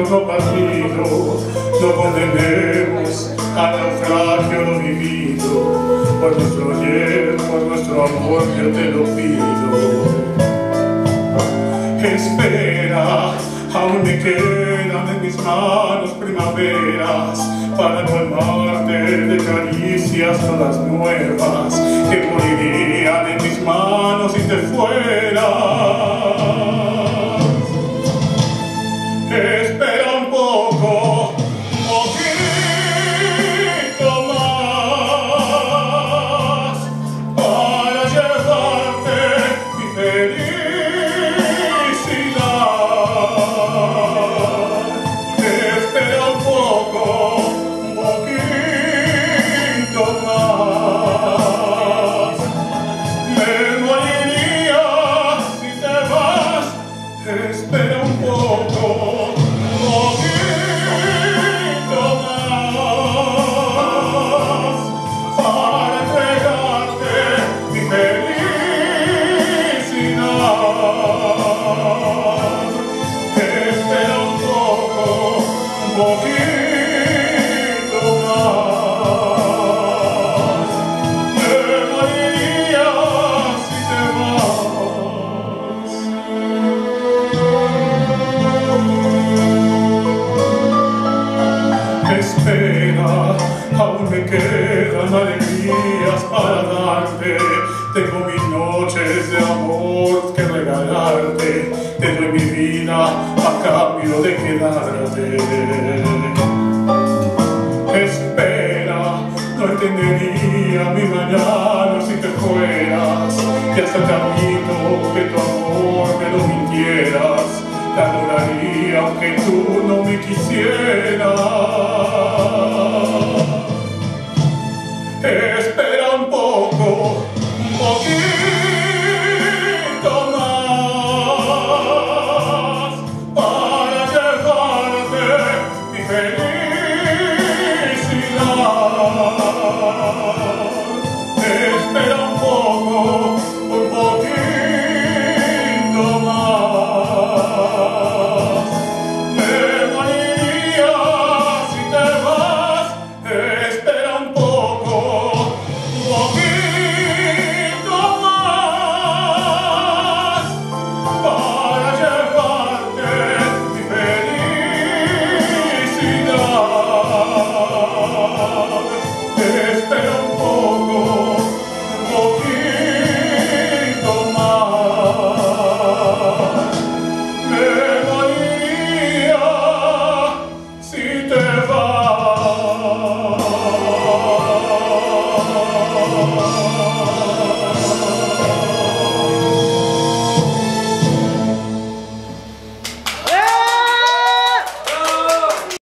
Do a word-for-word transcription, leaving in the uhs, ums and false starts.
otro partido, no condenemos al naufragio lo vivido. Por nuestro ayer, por nuestro amor, yo te lo pido. Espera, aún me quedan en mis manos primaveras para colmarte de caricias todas nuevas que morirían en mis manos si te fueras. Espera un poco, un poquito más para llevarte mi felicidad. Espera un poco, un poquito más. Me moriría si te vas. Espera un poco. Un poquito más, me moriría si te vas. Espera, aún me quedan alegrías para darte. Tengo mis noches de amor que regalarte. Te doy mi vida a cambio de quedarte. Espera, no entendería mi mañana si te fueras, y hasta el camino que tu amor me lo mintieras, te adoraría aunque tú no me quisieras.